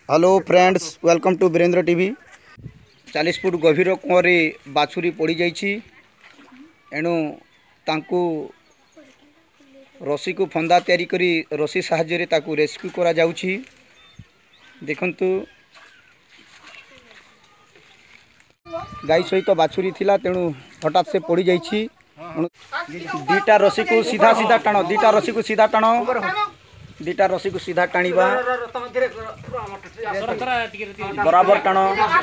Hello friends, welcome to Virendra TV. 40 foot गभीर कुआरे बाछुरी पड़ जाइए। एणु तांकु रसी को फंदा तैयारी करी रसी साहाय्य ताकू रेस्क्यू करा जाउछि। देखंतु गाई सहित बाछुरी थिला, तेणु हठात से पड़ जाइछि। दीटा रसी को सीधा सीधा टाण, दीटा रसी को सीधा टाण, दीटा रसी को सीधा टाणीबा, बराबर टाण।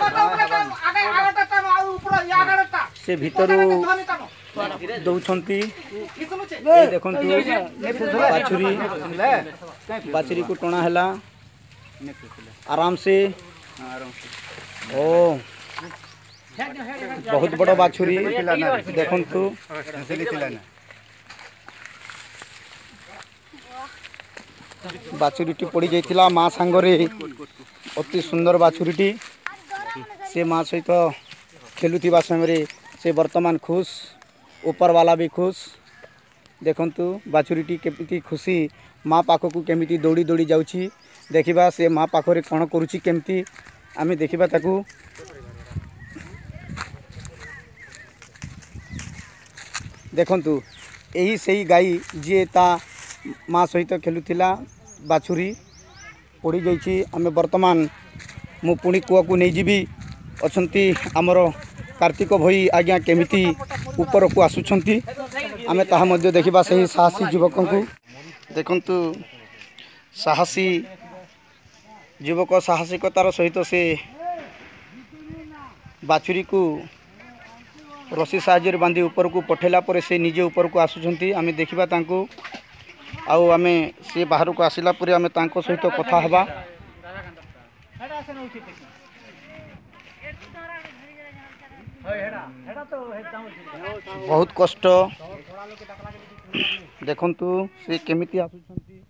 से भीतर दौछंती देखंतु बाछुरी बाछुरी को टणा हैला आराम से। ओ बहुत बड़ बाछुरी देखंतु। बाछुरीटी पड़ जाइथिला माँ सांगरे। अति सुंदर बाछुरीटी। से माँ सहित खेलुथिबा समय से वर्तमान खुश, ऊपर वाला भी खुश। देखंतु बाछुरीटी केमिति खुशी माँ पाखकू केमिति दौड़ी दौड़ी जाउछि। देखिबा से माँ पाखरे कौन करुछि, केमिति आमे देखिबा ताकू। देखंतु यही सही गाई जी ता माँ सहित खेलुथिला बाछुरी पड़ जाइछि। आमे वर्तमान मु पुणी कुआ को नहीं जीवी अछंती आमर कार्तिक भई आज्ञा केमिति ऊपर को आसुछंती। आमे ताहा मध्य देखिबा सही साहसी युवक को। देखंतु साहसी युवक साहसिकतार सहित से बाछुरी को रसी साहाय्य बांधी ऊपर को पठेला पर से निजे ऊपर को आसुछंती। आमे देखिबा तांको आउ आमे से बाहर को आसिला परे आमे तांको सहित कथा हबा। बहुत कष्ट देखंतु से केमिति आसुछंती।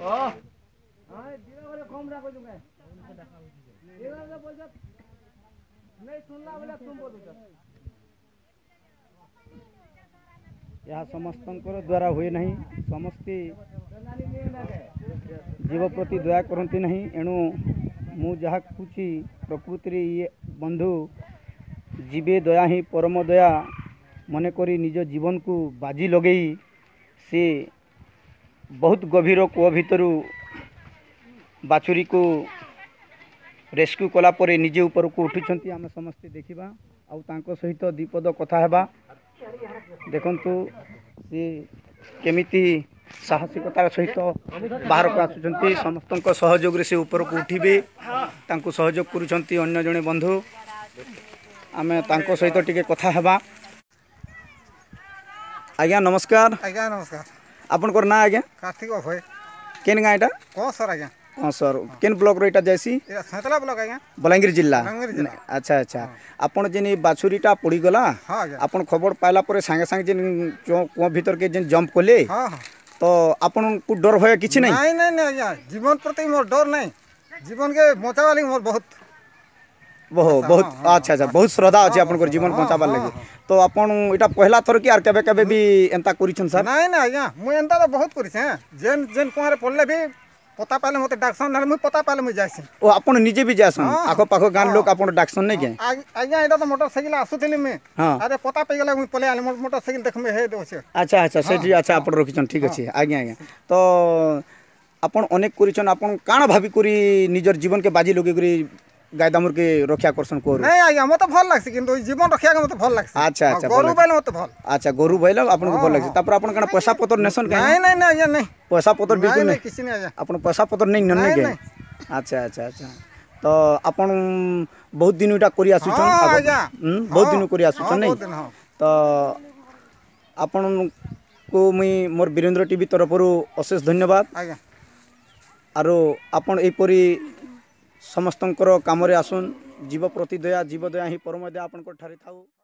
यह समस्तंकर द्वारा हुए नहीं। समस्ते जीव प्रति दया करती नहीं। एणु मु जहाँ कहूँ प्रकृति ये बंधु जीवे दया ही परम दया मन करी निज जीवन को बाजी लगई से बहुत गभीर कूह भितरू बाछुरी को रेस्क्यू कला परे निजे ऊपर को उठिछंती। आमे समस्ते देखिबा आउ तांको सहित दीपद कथा हेबा। देखंतु से केमिति साहसिकतार सहित बाहर को आसुछंती। समस्तक सहयोग से ऊपर को उठिबे तांको सहयोग करूछंती अन्य जने बंधु। आमे तांको सहित टिके कथा हेबा। आज्ञा नमस्कार। आज्ञा नमस्कार। आपनकर ना आज्ञा? कार्तिक भय। केन गाँ एटा? कौन सर आज्ञा? हाँ सर, केन ब्लॉक रो एटा जैसी? एटा सैतला ब्लॉक आज्ञा। बलांगीर जिला। अच्छा अच्छा। हाँ। आपन जेनी बाछुरीटा पड़ी गला, हाँ आज्ञा। आपन खबर पाइला परे संगे संगे जेन कुआं भीतर के जेन जंप कोले, हाँ हाँ। तो आपन को डर भय किछि नहीं? नहीं नहीं नहीं आज्ञा, जीवन प्रति मोर डर नहीं। जीवन के बचावा लागि मोर बहुत बहुत अच्छा अच्छा, बहुत श्रद्धा अछि आपन जीवन बचाबा लागि। तो आपन एटा पहला थर कि आर केबे केबे भी एंता करिछन सर? नहीं नहीं आज्ञा, मु एंता तो बहुत करिछ हैं। जेन जेन कुआरे पड़ले भी पता पाले मते डाक्सन ना, मु पता पाले मु जाइसी। ओ आपन निजे भी जासन? आखो पाखो गान लोग आपन डाक्सन नहीं के? आज्ञा एटा तो मोटरसाइकिल आसुथिली मैं। अरे पता पे गेला मु पले आले मोटरसाइकिल देखमे हे दोछ। अच्छा अच्छा, सेठी अच्छा आपन रखिछन, ठीक अछि आज्ञा आज्ञा। तो आपन अनेक करिछन, आपन काना भाबी करी निजर जीवन के बाजी लगे करी गाय दामुर के रक्षा करसन कोर? नहीं आज्ञा, मते भल लागसी, किंतु जीवन रक्षा के मते भल लागसी। अच्छा अच्छा, गोरु बैल मते भल। अच्छा, गोरु बैल आपन को भल लागसी। तापर आपन कना पैसा पतर नेसन के? नहीं नहीं नहीं आज्ञा, नहीं पैसा पतर बिल्कुल नहीं? किसी नहीं आज्ञा। आपन पैसा पतर नहीं नन्ने के? अच्छा अच्छा अच्छा। तो आपन बहुत दिन उटा करी आसुछन? बहुत दिन करी आसुछन नहीं? तो आपन को मुई मोर वीरेंद्र टीवी तरफरु अशेष धन्यवाद। आज्ञा। आरो आपन एपरी समस्तंकर कामरे आसुन। जीव प्रति दया, जीव दया ही परम दया आपन को ठारे थाउ।